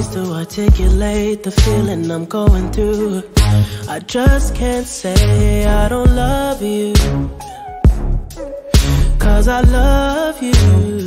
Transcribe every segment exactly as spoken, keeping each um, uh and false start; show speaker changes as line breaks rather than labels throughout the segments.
ways to articulate the feeling I'm going through. I just can't say I don't love you, 'cause I love you.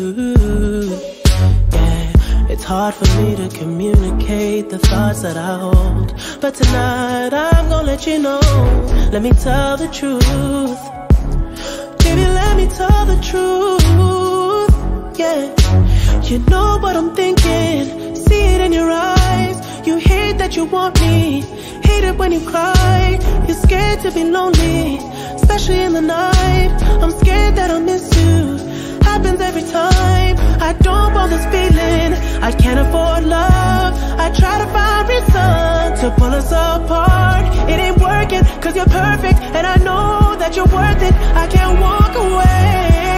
Yeah, it's hard for me to communicate the thoughts that I hold, but tonight I'm gonna let you know. Let me tell the truth. Baby, let me tell the truth. Yeah, you know what I'm thinking. See it in your eyes. You hate that you want me, hate it when you cry. You're scared to be lonely, especially in the night. I'm scared that I'll miss you. Happens every time. I don't want this feeling. I can't afford love. I try to find reason to pull us apart. It ain't working, 'cause you're perfect, and I know that you're worth it. I can't walk away.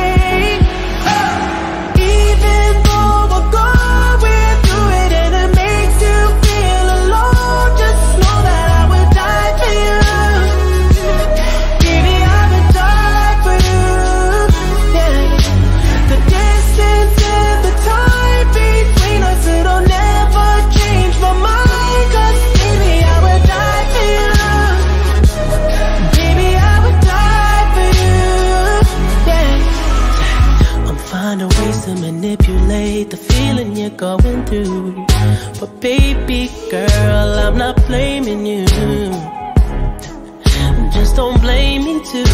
Even though we're going through it and it makes you feel alone, just know that I would die for you. Baby, I would die for you. Yeah. The distance and the time between us, it'll never change my mind, 'cause baby, I would die for you. Baby, I would die for you. Yeah. I'm finding ways to manipulate the feeling you're going through, but baby girl, I'm not blaming you. Just don't blame me too.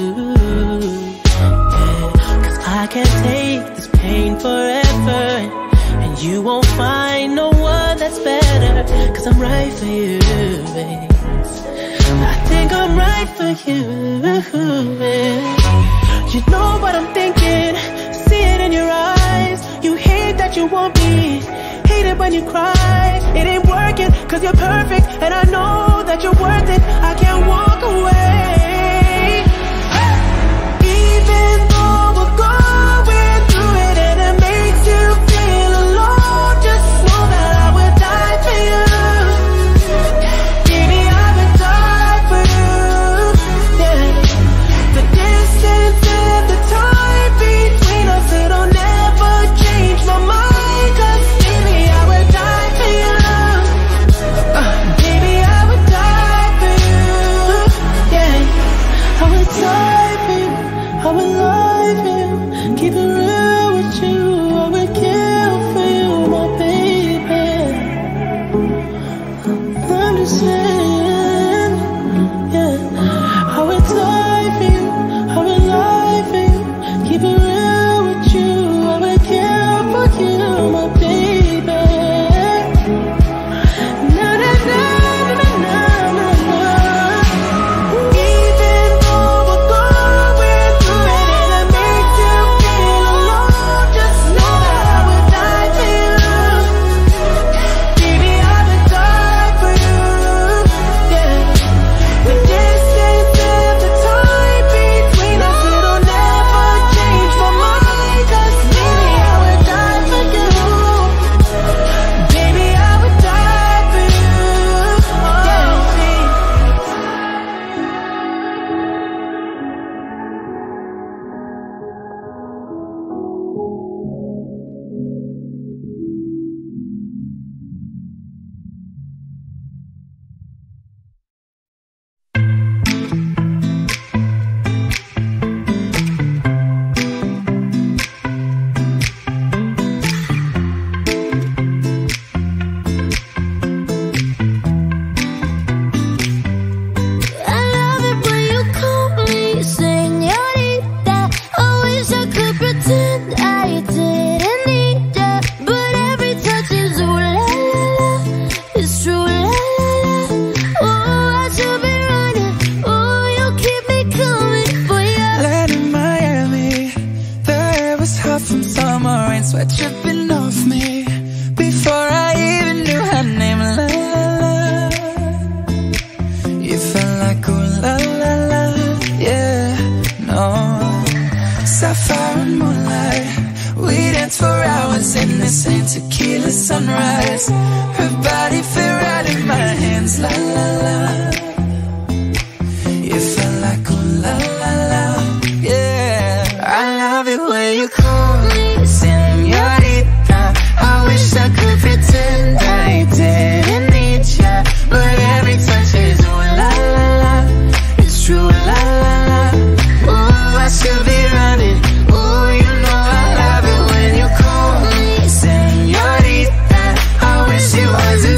Yeah, 'cause I can't take this pain forever, and you won't find no one that's better, 'cause I'm right for you, babe. I think I'm right for you, babe. You know what I'm thinking. See it in your eyes. You hate that you want me, hate it when you cry. It ain't working, 'cause you're perfect, and I know that you're worth it. I can't walk away. Even though we're going through it and it makes you feel alone, just know that I would die for you. Baby, I would die for you. Yeah. The distance and the time between us, it'll never change my mind, 'cause baby, I would die for you. Uh, baby, I would die for you.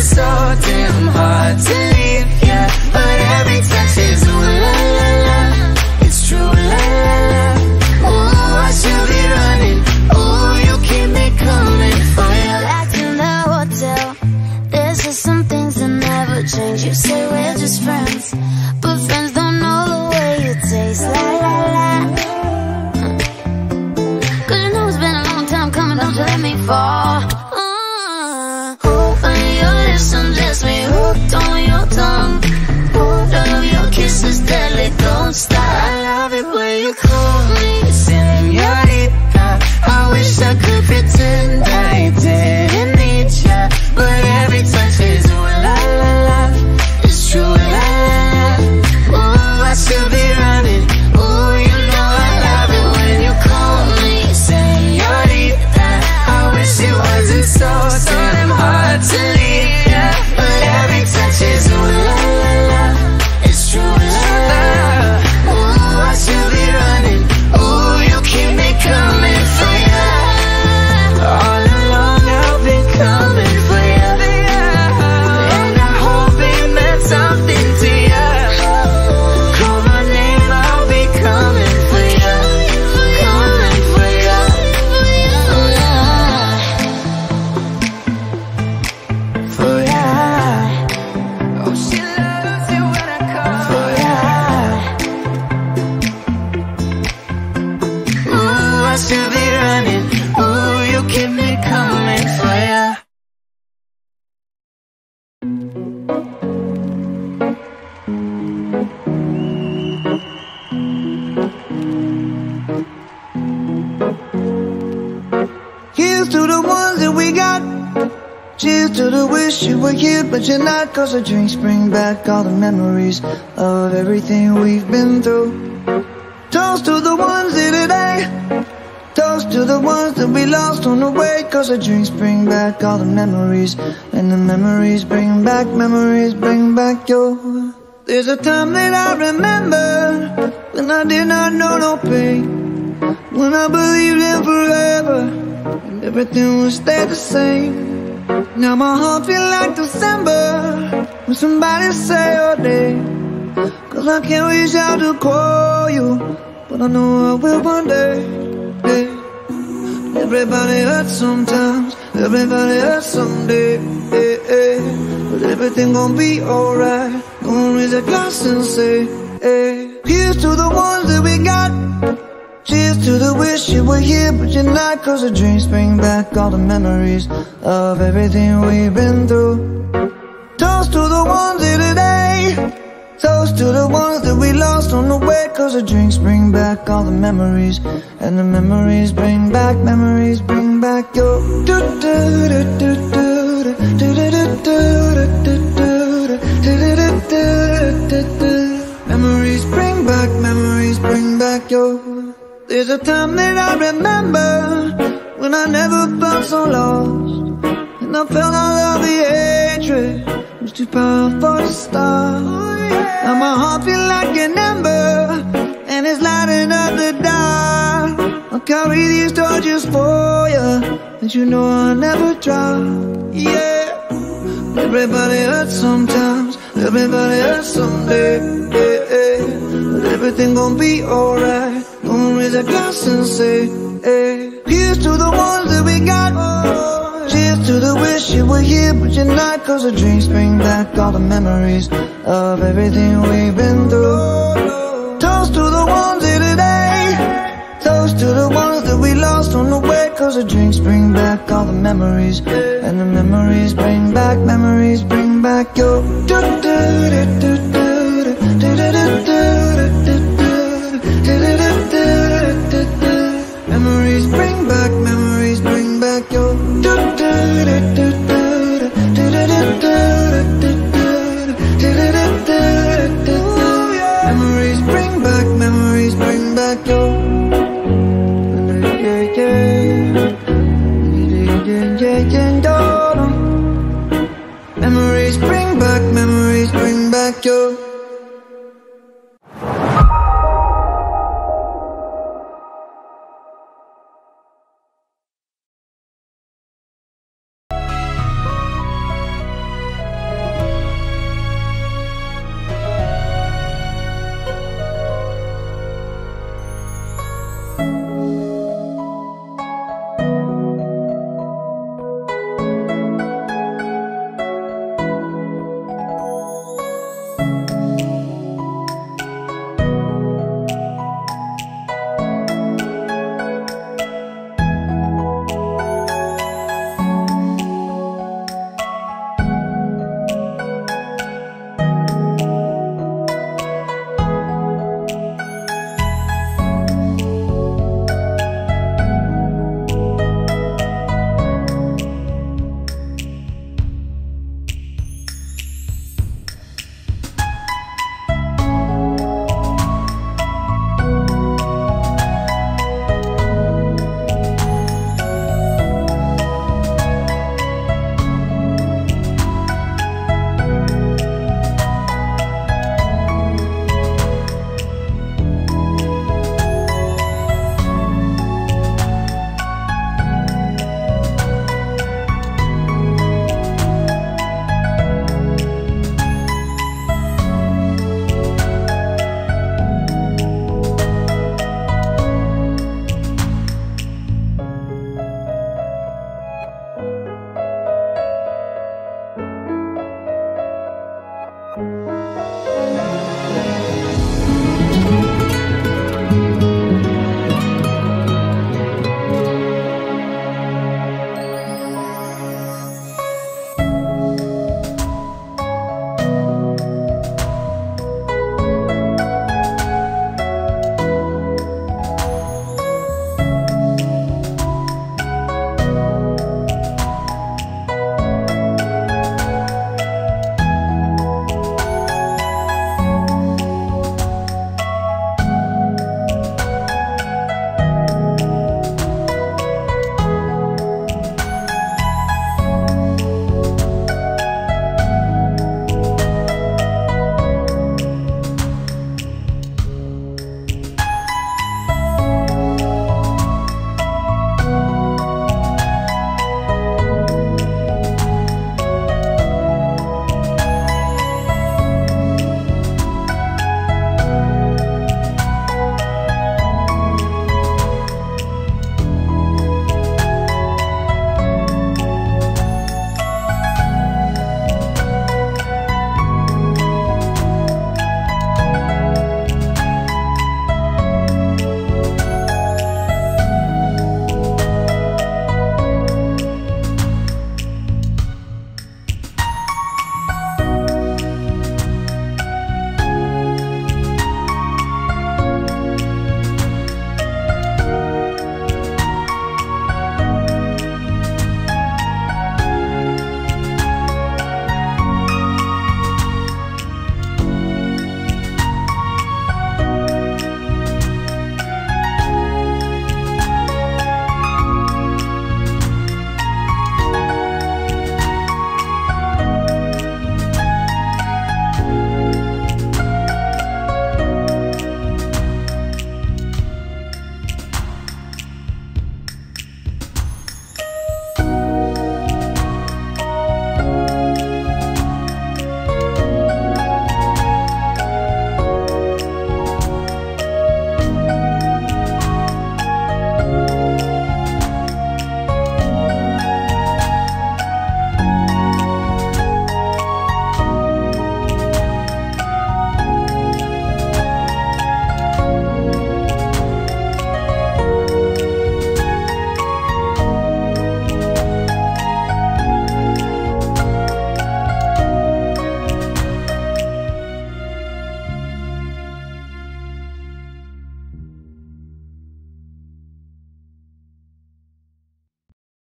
so damn hard to leave, yeah. But every touch is ooh la la la, it's true la la la. Ooh, I should be running, ooh, you keep me coming for you.
Back in the hotel, there's just some things that never change. You say we're just friends, but friends don't know the way you taste. La la la. Cause you know it's been a long time coming, don't you let me fall. uh, On your lips, undress me, hooked on your tongue. Love your kisses deadly, don't stop. I love it when you call me señorita. I wish I could pretend I didn't need ya, but every touch is ooh la la la, it's true la la la. Ooh, I should be running, ooh, you know I love it when you call me señorita. I wish it wasn't so, so damn hard to leave, yeah. But every touch is ooh la la la, it's true la la. Ooh, I should be running, ooh, you keep me coming for ya. All along I've been coming for ya, and I hope it meant something to ya. Call my name, I'll be coming for ya, coming for ya. Oh yeah, for ya. Oh, she loves it when I call for ya. Ooh, I should be running, ooh, you keep me coming for ya.
Here's to the ones that we got. Cheers to the wish you were here but you're not. Cause the drinks bring back all the memories of everything we've been through. Toast to the ones here today. Toast to the ones that we lost on the way. Cause the drinks bring back all the memories, and the memories bring back, memories bring back your. There's a time that I remember when I did not know no pain, when I believed in forever and everything would stay the same. Now my heart feel like December when somebody say your name. Cause I can't reach out to call you, but I know I will one day. Hey. Everybody hurts sometimes, everybody hurts someday. Hey, hey. But everything gon' be alright. Gonna raise a glass and say, hey. Here's to the ones that we got. Cheers to the wish you were here but you're not. Cause the dreams bring back all the memories of everything we've been through. Toast to the ones here today. Toast to the ones that we lost on the way. Cause the drinks bring back all the memories, and the memories bring back, memories bring back your. Memories bring back, memories bring back your. There's a time that I remember when I never felt so lost, and I felt all of the hatred was too powerful to stop. Now my heart feel like an ember, and it's lighting up the dark. I'll carry these torches for you, and you know I'll never drop. Yeah. Everybody hurts sometimes, everybody hurts someday. Yeah, yeah. But everything gon' be alright. Gonna raise a glass and say, hey. Here's to the ones that we got. Cheers to the wish you were here but you're not. Cause the drinks bring back all the memories of everything we've been through. Toast to the ones here today. Toast to the ones that we lost on the way. Cause the drinks bring back all the memories, and the memories bring back, memories bring back your. Memories bring back, memories bring back your. Memories bring back, memories bring back your. Memories bring back, memories bring back your.